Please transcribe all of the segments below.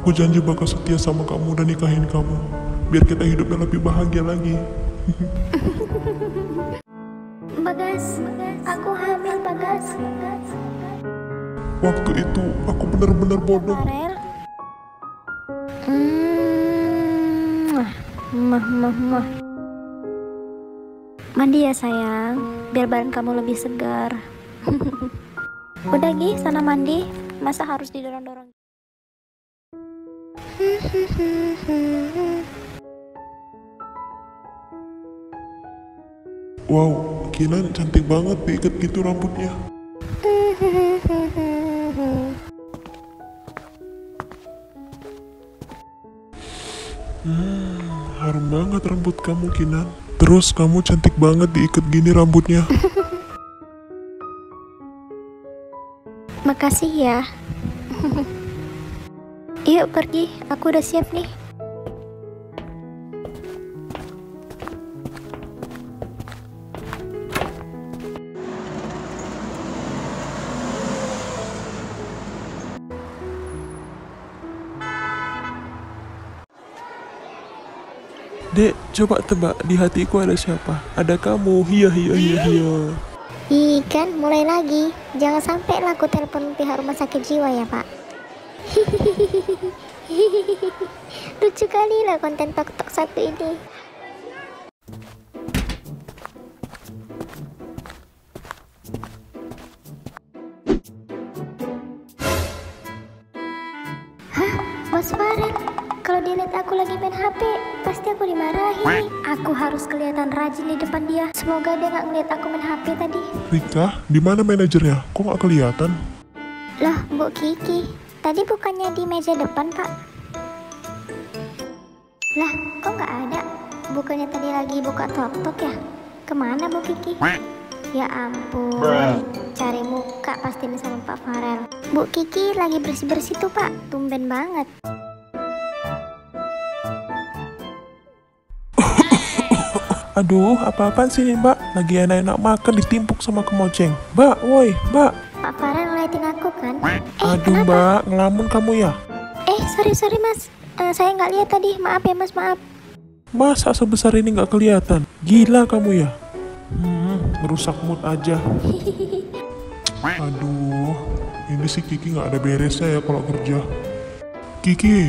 Aku janji bakal setia sama kamu dan nikahin kamu, biar kita hidupnya lebih bahagia lagi. Bagas, aku hamil, Bagas. Waktu itu aku benar-benar bodoh. Farel. Mah. Mandi ya sayang, biar badan kamu lebih segar. Udah Gi, sana mandi. Masa harus didorong-dorong? Wow, Kinan cantik banget diikat gitu rambutnya. Harum banget rambut kamu, Kinan. Terus kamu cantik banget diikat gini rambutnya. Makasih ya. Yuk pergi, aku udah siap nih. Dek, coba tebak di hatiku ada siapa? Ada kamu. Hiya. Ih kan, mulai lagi. Jangan sampai lah aku telepon pihak rumah sakit jiwa ya Pak. Lucu kali lah konten tok-tok satu ini. Hah? Mas Farel? Kalau dia lihat aku lagi main HP, pasti aku dimarahin. Aku harus kelihatan rajin di depan dia. Semoga dia nggak ngeliat aku main HP tadi. Rika, di mana manajernya? Kok nggak kelihatan? Loh, Bu Kiki, tadi bukannya di meja depan, Pak? Lah, kok nggak ada? Bukannya tadi lagi buka tok-tok ya? Kemana Bu Kiki? Ya ampun, cari muka pasti nih sama Pak Farel. Bu Kiki lagi bersih-bersih tuh Pak, tumben banget. Aduh, apa-apaan sih nih, Mbak? Lagi enak-enak makan ditimpuk sama kemoceng. Mbak, woi, Mbak. Pak Farel ngeliatin aku kan? Aduh, kenapa? Mbak, ngelamun kamu ya? Sorry Mas. Saya nggak lihat tadi. Maaf ya Mas, maaf. Masa sebesar ini nggak kelihatan? Gila kamu ya? Ngerusak mood aja. Aduh, ini si Kiki nggak ada beresnya ya kalau kerja. Kiki.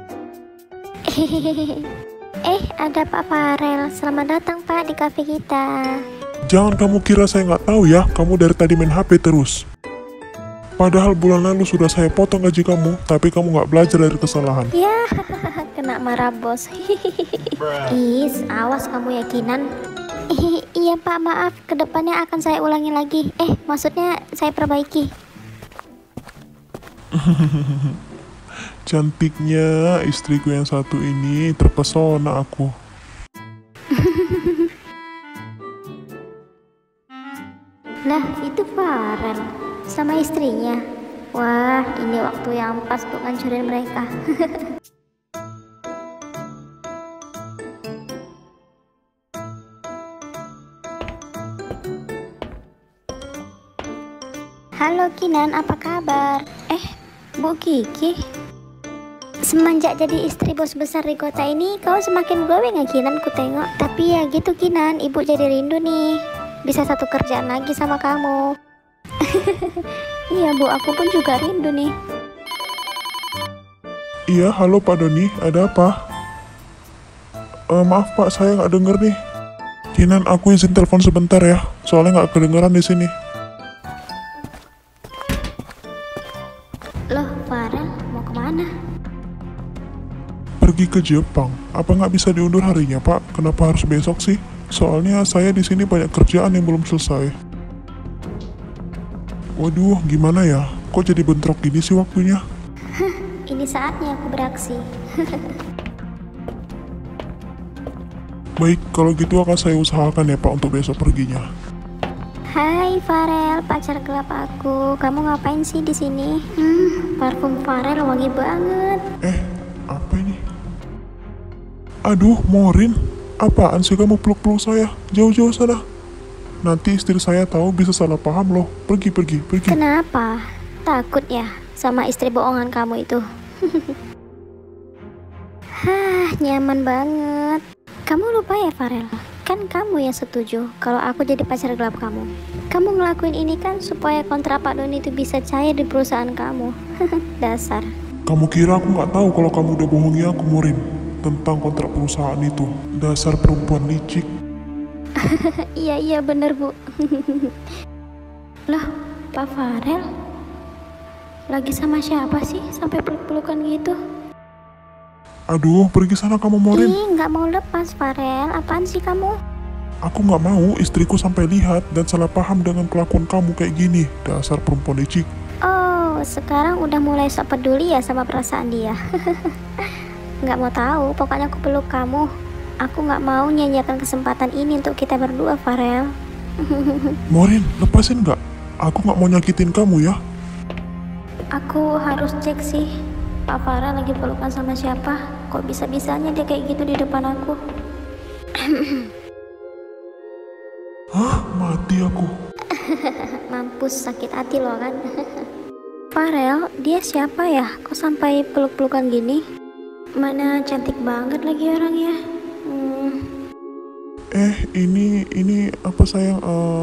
Ada Pak Farel. Selamat datang Pak di kafe kita. Jangan kamu kira saya nggak tahu ya, kamu dari tadi main HP terus. Padahal bulan lalu sudah saya potong gaji kamu, tapi kamu nggak belajar dari kesalahan. Ya, kena marah bos. Is, awas kamu yakinan. Iya Pak, maaf. Kedepannya akan saya ulangi lagi. Maksudnya saya perbaiki. Cantiknya istriku yang satu ini, terpesona aku. Lah, itu Farel sama istrinya. Wah, ini waktu yang pas untuk ngancurin mereka. Halo Kinan, apa kabar? Bu Kiki, semenjak jadi istri bos besar di kota ini, kau semakin gawe nggak Kinan ku tengok. Tapi ya gitu Kinan, ibu jadi rindu nih. Bisa satu kerjaan lagi sama kamu. Iya Bu, aku pun juga rindu nih. Iya, halo Pak Doni, ada apa? Maaf Pak, saya nggak denger nih. Kinan, aku izin telepon sebentar ya, soalnya nggak kedengeran di sini. Loh, Farel mau kemana? Pergi ke Jepang. Apa nggak bisa diundur harinya Pak? Kenapa harus besok sih? Soalnya saya di sini banyak kerjaan yang belum selesai. Waduh, gimana ya? Kok jadi bentrok gini sih waktunya? Ini saatnya aku beraksi. Baik, kalau gitu akan saya usahakan ya Pak untuk besok perginya. Hai Farel, pacar gelap aku. Kamu ngapain sih di sini? Parfum Farel wangi banget. Apa ini? Aduh, Morin. Apaan sih kamu peluk-peluk saya? Jauh-jauh sana. Nanti istri saya tahu bisa salah paham loh. Pergi. Kenapa? Takut ya sama istri bohongan kamu itu? nyaman banget. Kamu lupa ya Farel? Kan kamu yang setuju kalau aku jadi pacar gelap kamu. Kamu ngelakuin ini kan supaya kontrak Pak Doni itu bisa cair di perusahaan kamu. Dasar. Kamu kira aku nggak tahu kalau kamu udah bohongi aku, Morin, tentang kontrak perusahaan itu? Dasar perempuan licik. Iya bener Bu. Lah, Pak Farel lagi sama siapa sih sampai peluk-pelukan gitu? Aduh, pergi sana kamu, Morin. Ih, nggak mau lepas Farel. Apaan sih kamu? Aku nggak mau istriku sampai lihat dan salah paham dengan kelakuan kamu kayak gini. Dasar perempuan licik. Oh, sekarang udah mulai sok peduli ya sama perasaan dia. Nggak mau tahu, pokoknya aku peluk kamu. Aku nggak mau nyanyiakan kesempatan ini untuk kita berdua, Farel. Morin, lepasin nggak? Aku nggak mau nyakitin kamu ya. Aku harus cek sih, Pak Farel lagi pelukan sama siapa? Kok bisa-bisanya dia kayak gitu di depan aku? Hah? Mati aku. Mampus, sakit hati loh kan. Farel, dia siapa ya? Kok sampai peluk-pelukan gini? Mana cantik banget lagi orangnya. Ini apa sayang?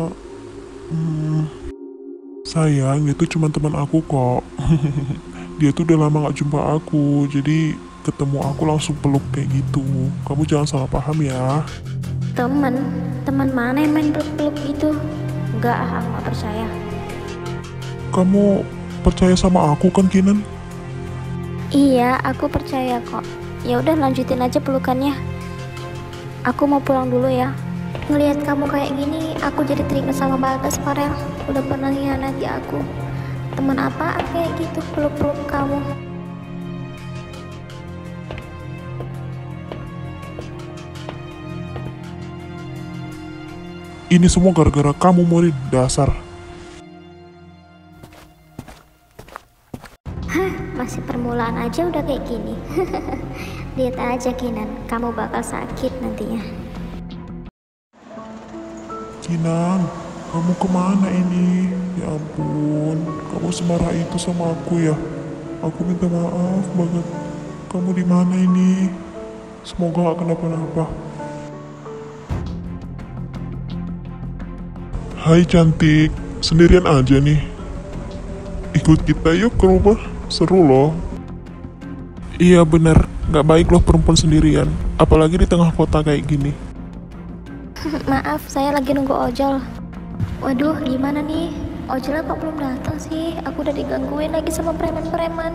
Sayang, itu cuma teman aku kok. Dia tuh udah lama gak jumpa aku, jadi ketemu aku langsung peluk kayak gitu. Kamu jangan salah paham ya. Teman mana yang main peluk-peluk gitu? Enggak, aku gak percaya. Kamu percaya sama aku kan, Kinan? Iya, aku percaya kok. Ya udah lanjutin aja pelukannya. Aku mau pulang dulu ya. Ngelihat kamu kayak gini, aku jadi teringat sama Bagas, Farel. Udah pernah hianati aku. Teman apa kayak gitu peluk-peluk kamu? Ini semua gara-gara kamu, Morin. Dasar. Masih permulaan aja udah kayak gini. Lihat aja Kinan, kamu bakal sakit nantinya. Kinan, kamu kemana ini? Ya ampun, kamu semarah itu sama aku ya. Aku minta maaf banget. Kamu di mana ini? Semoga gak kenapa-napa. Hai cantik, sendirian aja nih. Ikut kita yuk ke rumah, seru loh. Iya bener, gak baik loh perempuan sendirian. Apalagi di tengah kota kayak gini. Maaf, saya lagi nunggu ojol. Waduh, gimana nih? Ojolnya kok belum datang sih? Aku udah digangguin lagi sama preman-preman.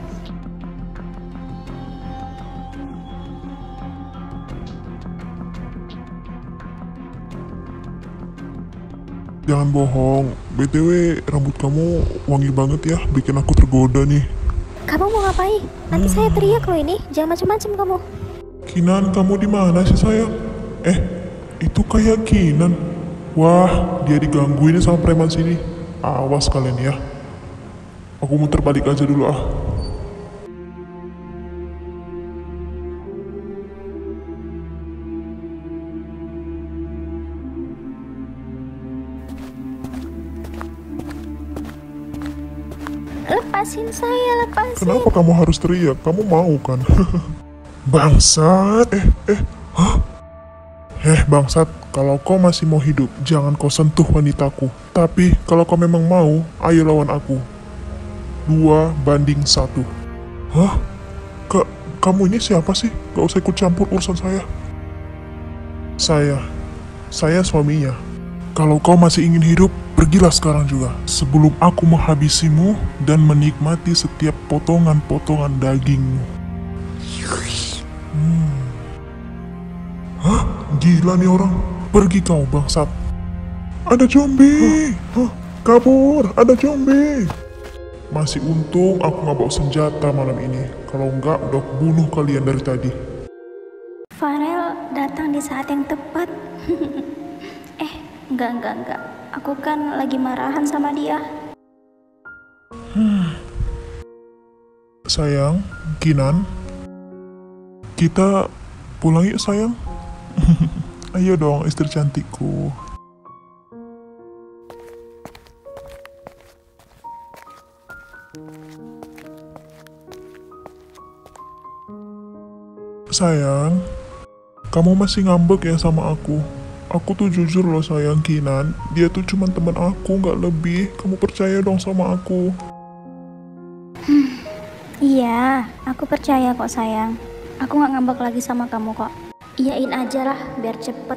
Jangan bohong, BTW rambut kamu wangi banget ya, bikin aku tergoda nih. Kamu mau ngapain? Nanti saya teriak loh ini. Jangan macam-macam kamu. Kinan, kamu di mana sih sayang? Itu kayak Kinan. Wah, dia digangguin sama preman sini. Awas kalian ya. Aku muter balik aja dulu ah. Lepasin saya, lepasin. Kenapa kamu harus teriak? Kamu mau kan? Bangsat. Bangsat, kalau kau masih mau hidup, jangan kau sentuh wanitaku. Tapi, kalau kau memang mau, ayo lawan aku. 2-1. Hah? Kamu ini siapa sih? Gak usah ikut campur urusan saya. Saya suaminya. Kalau kau masih ingin hidup, pergilah sekarang juga. Sebelum aku menghabisimu dan menikmati setiap potongan-potongan dagingmu. Hah? Gila nih orang. Pergi kau bangsat. Ada zombie. Kabur. Ada zombie. Masih untung aku nggak bawa senjata malam ini. Kalau enggak udah bunuh kalian dari tadi. Farel datang di saat yang tepat. Enggak. Aku kan lagi marahan sama dia. Sayang, Kinan. Kita pulang yuk sayang. Ayo dong istri cantikku. Sayang, kamu masih ngambek ya sama aku? Aku tuh jujur loh sayang Kinan, dia tuh cuma teman aku, nggak lebih. Kamu percaya dong sama aku. Iya, aku percaya kok sayang. Aku nggak ngambek lagi sama kamu kok. Iyain aja lah, biar cepet.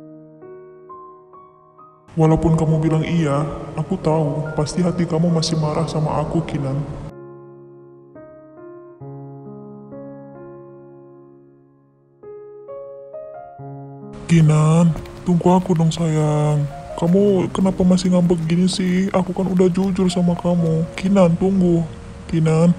Walaupun kamu bilang iya, aku tahu pasti hati kamu masih marah sama aku Kinan. Kinan, tunggu aku dong sayang. Kamu kenapa masih ngambek gini sih? Aku kan udah jujur sama kamu. Kinan, tunggu. Kinan.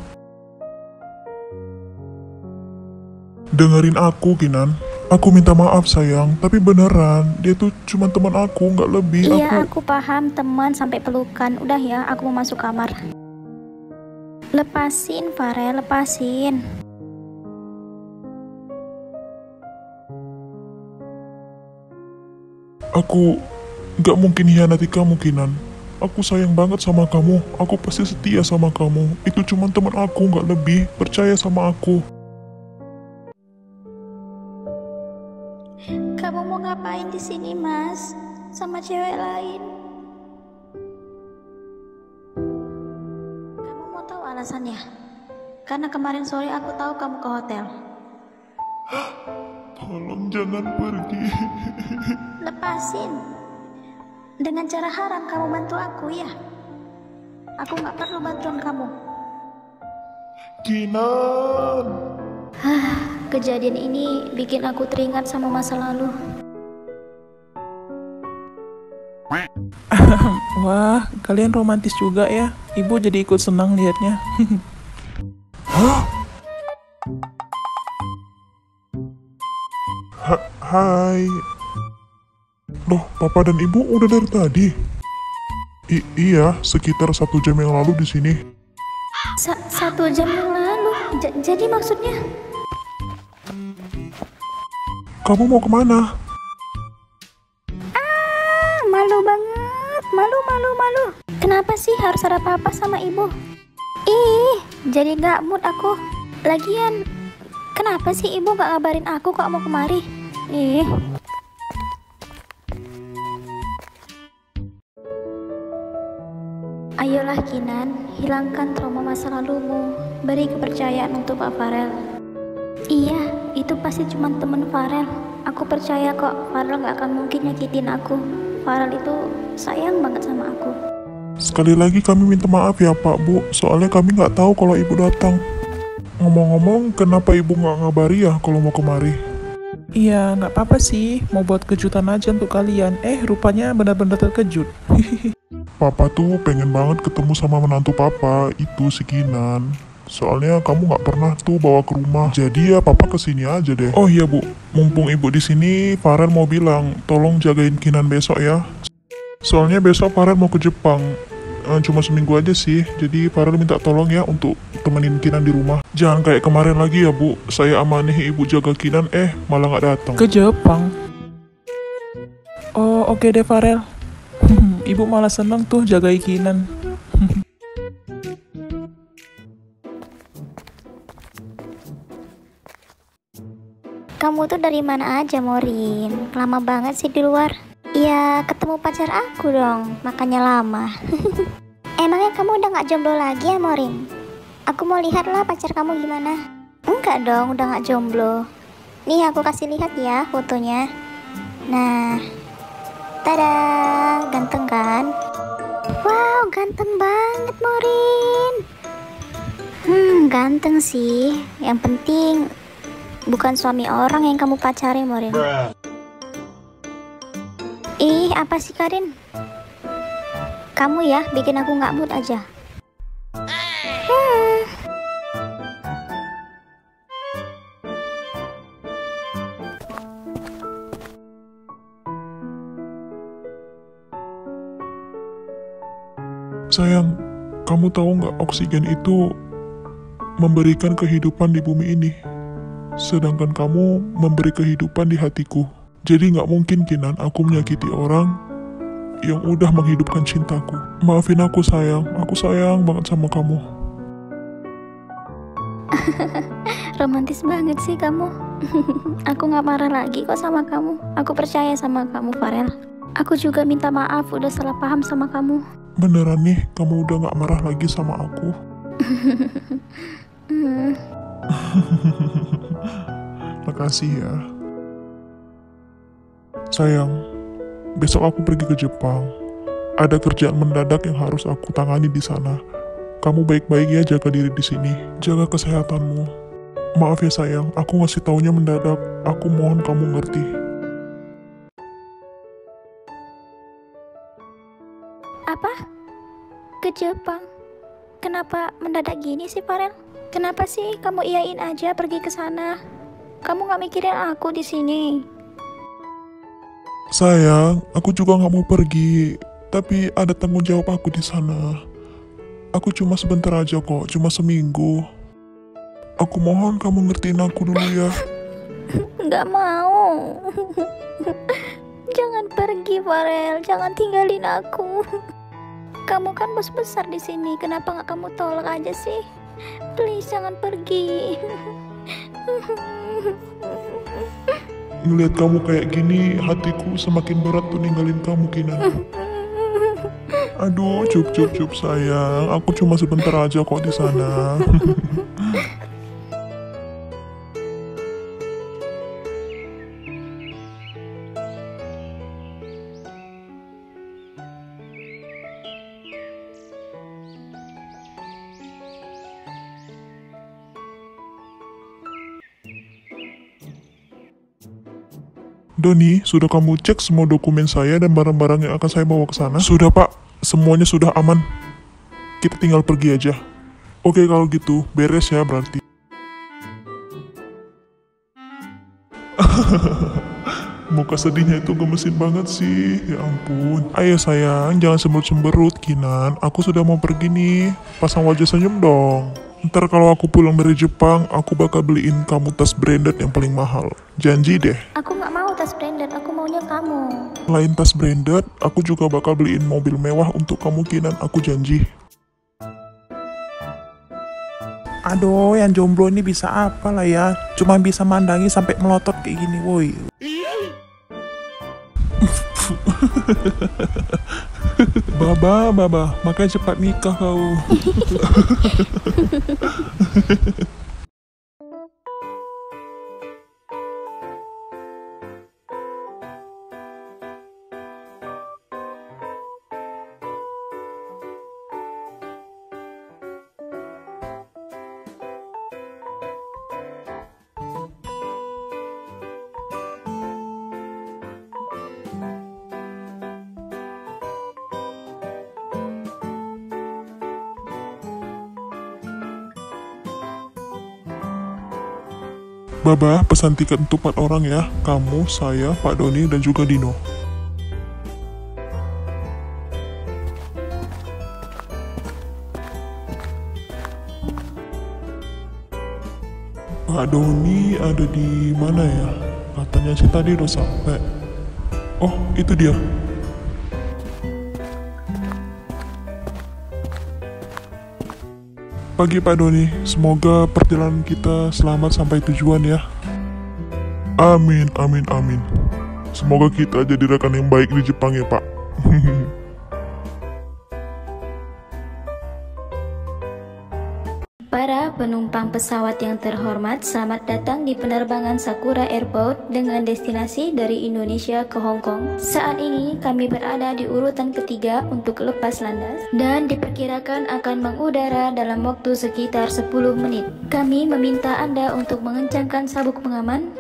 Dengerin aku, Kinan. Aku minta maaf sayang, tapi beneran, dia tuh cuma teman aku, nggak lebih. Iya, aku paham teman sampai pelukan. Udah ya, aku mau masuk kamar. Lepasin, Farel, lepasin. Aku nggak mungkin hianati kamu, Kinan. Aku sayang banget sama kamu. Aku pasti setia sama kamu. Itu cuma teman aku, nggak lebih. Percaya sama aku. Kamu mau ngapain di sini, Mas? Sama cewek lain? Kamu mau tahu alasannya? Karena kemarin sore aku tahu kamu ke hotel. Tolong jangan pergi. Lepasin. Dengan cara haram kamu bantu aku ya? Aku nggak perlu bantuan kamu. Kinan. Kejadian ini bikin aku teringat sama masa lalu. Wah, kalian romantis juga ya. Ibu jadi ikut senang liatnya. Hah? Hai. Loh, papa dan ibu udah dari tadi? Iya, sekitar 1 jam yang lalu di sini. 1 jam yang lalu? Jadi maksudnya? Kamu mau kemana? Malu banget, malu. Kenapa sih harus ada papa sama ibu? Jadi gak mood aku. Lagian, kenapa sih ibu gak ngabarin aku kok mau kemari? Ayolah Kinan, hilangkan trauma masa lalumu. Beri kepercayaan untuk Pak Farel. Iya, itu pasti cuma temen Farel. Aku percaya kok, Farel gak akan mungkin nyakitin aku. Farel itu sayang banget sama aku. Sekali lagi kami minta maaf ya Pak Bu, soalnya kami nggak tahu kalau ibu datang. Ngomong-ngomong, kenapa ibu nggak ngabari ya kalau mau kemari? Iya, nggak apa-apa sih. Mau buat kejutan aja untuk kalian. Rupanya benar-benar terkejut. Papa tuh pengen banget ketemu sama menantu papa, itu si Kinan. Soalnya kamu nggak pernah tuh bawa ke rumah, jadi ya papa kesini aja deh. Oh iya Bu, mumpung ibu di sini, Farel mau bilang, tolong jagain Kinan besok ya. Soalnya besok Farel mau ke Jepang. Cuma seminggu aja sih, jadi Farel minta tolong ya untuk temenin Kinan di rumah. Jangan kayak kemarin lagi ya Bu, saya amanihi ibu jaga Kinan, malah nggak datang. Ke Jepang? Oh, oke deh Farel. Ibu malah seneng tuh jagai Kinan. Kamu tuh dari mana aja, Morin? Lama banget sih di luar. Ya, ketemu pacar aku dong, makanya lama. Emangnya kamu udah gak jomblo lagi ya, Morin? Aku mau lihat lah pacar kamu gimana. Enggak dong, udah gak jomblo. Nih, aku kasih lihat ya fotonya. Nah, tada, ganteng kan? Wow, ganteng banget, Morin. Ganteng sih. Yang penting bukan suami orang yang kamu pacari, Morin. Apa sih Karin? Kamu ya bikin aku nggak mood aja. Sayang, kamu tahu nggak oksigen itu memberikan kehidupan di bumi ini, sedangkan kamu memberi kehidupan di hatiku. Jadi nggak mungkin Kinan aku menyakiti orang yang udah menghidupkan cintaku. Maafin aku sayang banget sama kamu. Romantis banget sih kamu. Aku gak marah lagi kok sama kamu. Aku percaya sama kamu, Farel. Aku juga minta maaf udah salah paham sama kamu. Beneran nih, kamu udah gak marah lagi sama aku? Makasih ya. Sayang, besok aku pergi ke Jepang. Ada kerjaan mendadak yang harus aku tangani di sana. Kamu baik-baik ya, jaga diri di sini. Jaga kesehatanmu. Maaf ya sayang, aku ngasih taunya mendadak. Aku mohon kamu ngerti. Apa? Ke Jepang? Kenapa mendadak gini sih, Farel? Kenapa sih kamu iyain aja pergi ke sana? Kamu gak mikirin aku di sini? Sayang, aku juga nggak mau pergi. Tapi ada tanggung jawab aku di sana. Aku cuma sebentar aja kok, cuma seminggu. Aku mohon kamu ngertiin aku dulu ya. Gak mau. Jangan pergi, Farel. Jangan tinggalin aku. Kamu kan bos besar di sini. Kenapa gak kamu tolak aja sih? Please jangan pergi. Ngeliat kamu kayak gini, hatiku semakin berat tuh ninggalin kamu, Kinan. Aduh, cup sayang. Aku cuma sebentar aja kok di sana. Doni, sudah kamu cek semua dokumen saya dan barang-barang yang akan saya bawa ke sana? Sudah, Pak. Semuanya sudah aman. Kita tinggal pergi aja. Oke, kalau gitu, beres ya berarti. Muka sedihnya itu gemesin banget sih. Ya ampun. Ayo sayang, jangan cemberut-cemberut, Kinan. Aku sudah mau pergi nih. Pasang wajah senyum dong. Ntar kalau aku pulang dari Jepang, aku bakal beliin kamu tas branded yang paling mahal. Janji deh. Aku gak mau tas branded, aku maunya kamu. Selain tas branded, aku juga bakal beliin mobil mewah untuk kamu, Kinan. Aku janji. Aduh, yang jomblo ini bisa apa lah ya? Cuma bisa mandangi sampai melotot kayak gini, woi. Baba, makanya cepat nikah kau. Baba, pesan tiket untuk 4 orang ya. Kamu, saya, Pak Doni, dan juga Dino. Pak Doni ada di mana ya? Katanya sih tadi udah sampai. Oh, itu dia. Pagi Pak Doni, semoga perjalanan kita selamat sampai tujuan ya. Amin. Semoga kita jadi rekan yang baik di Jepang ya Pak. Para penumpang pesawat yang terhormat, selamat datang di penerbangan Sakura Airport dengan destinasi dari Indonesia ke Hong Kong. Saat ini kami berada di urutan ketiga untuk lepas landas dan diperkirakan akan mengudara dalam waktu sekitar 10 menit. Kami meminta Anda untuk mengencangkan sabuk pengaman.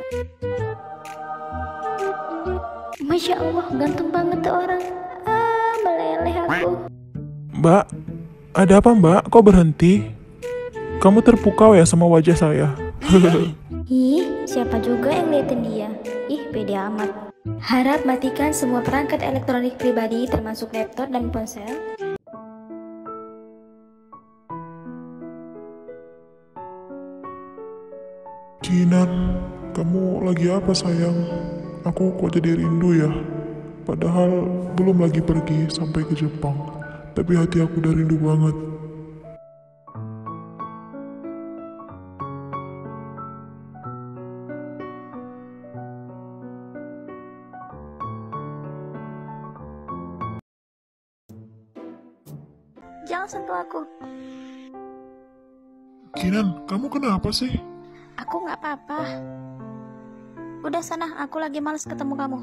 Masya Allah, ganteng banget tuh orang. Meleleh aku. Mbak, ada apa mbak? Kok berhenti? Kamu terpukau ya sama wajah saya? Ih, siapa juga yang liatin dia? Ih, pede amat. Harap matikan semua perangkat elektronik pribadi termasuk laptop dan ponsel. Kinan, kamu lagi apa sayang? Aku kok jadi rindu ya? Padahal belum lagi pergi sampai ke Jepang. Tapi hati aku udah rindu banget. jangan sentuh aku. Kinan, kamu kenapa sih? Aku nggak apa-apa. Udah sana, aku lagi males ketemu kamu.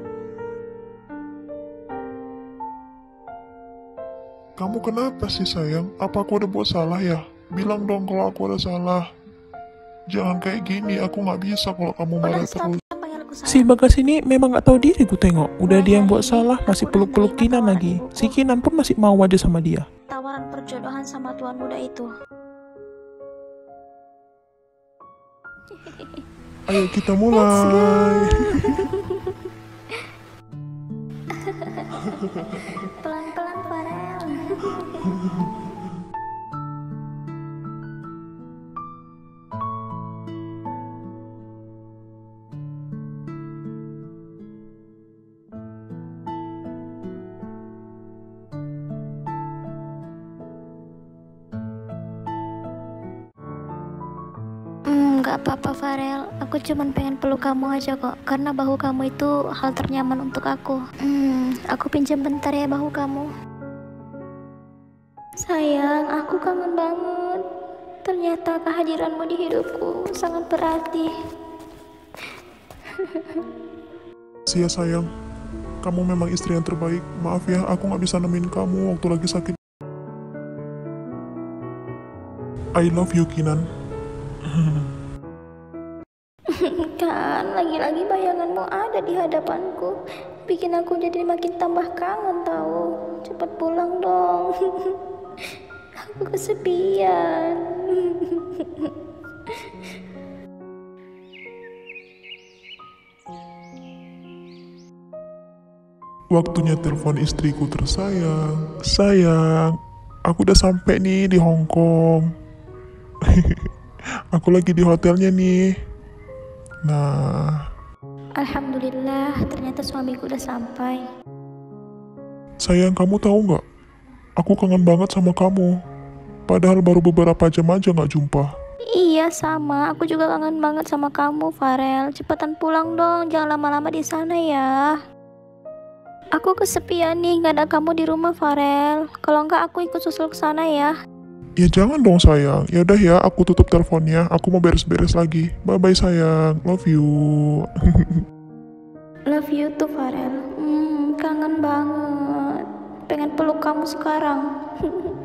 Kamu kenapa sih sayang? Apa aku udah buat salah ya? Bilang dong kalau aku ada salah. Jangan kayak gini, aku nggak bisa kalau kamu marah Udah stop, terus. jangan panggil aku sayang. Si Bagas ini memang gak tahu diri gue tengok. Udah dia yang buat Hari ini salah, masih aku udah peluk-peluk nerima Kinan tawaran lagi. ibuku. Si Kinan pun masih mau aja sama dia. Tawaran perjodohan sama tuan muda itu. Ayo kita mulai. Pelan-pelan Farel. Gak apa-apa Farel, aku cuman pengen peluk kamu aja kok. Karena bahu kamu itu hal ternyaman untuk aku. Aku pinjam bentar ya bahu kamu. Sayang, aku kangen banget. Ternyata kehadiranmu di hidupku sangat berarti. Sia sayang, kamu memang istri yang terbaik. Maaf ya, aku nggak bisa nemenin kamu waktu lagi sakit. I love you, Kinan. Kan, lagi-lagi bayanganmu ada di hadapanku. Bikin aku jadi makin tambah kangen tahu. Cepat pulang dong. Aku kesepian. Waktunya telepon istriku tersayang. Sayang, aku udah sampai nih di Hong Kong. Aku lagi di hotelnya nih. Nah, Alhamdulillah, ternyata suamiku udah sampai. sayang, kamu tahu nggak? Aku kangen banget sama kamu. Padahal baru beberapa jam aja nggak jumpa. Iya sama, aku juga kangen banget sama kamu Farel. Cepetan pulang dong, jangan lama-lama di sana ya. Aku kesepian nih, gak ada kamu di rumah Farel. Kalau enggak aku ikut susul ke sana ya. Ya jangan dong sayang. Ya udah ya, aku tutup teleponnya. Aku mau beres-beres lagi. Bye bye sayang. Love you. Love you too Farel. Kangen banget. Pengen peluk kamu sekarang.